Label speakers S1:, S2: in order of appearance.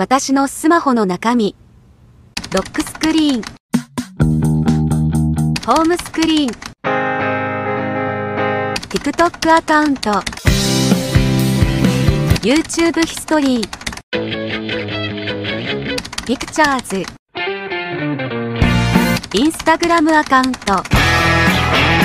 S1: 私のスマホの中身。ロックスクリーン。ホームスクリーン。TikTok アカウント。YouTube ヒストリー。Pictures。Instagram アカウント。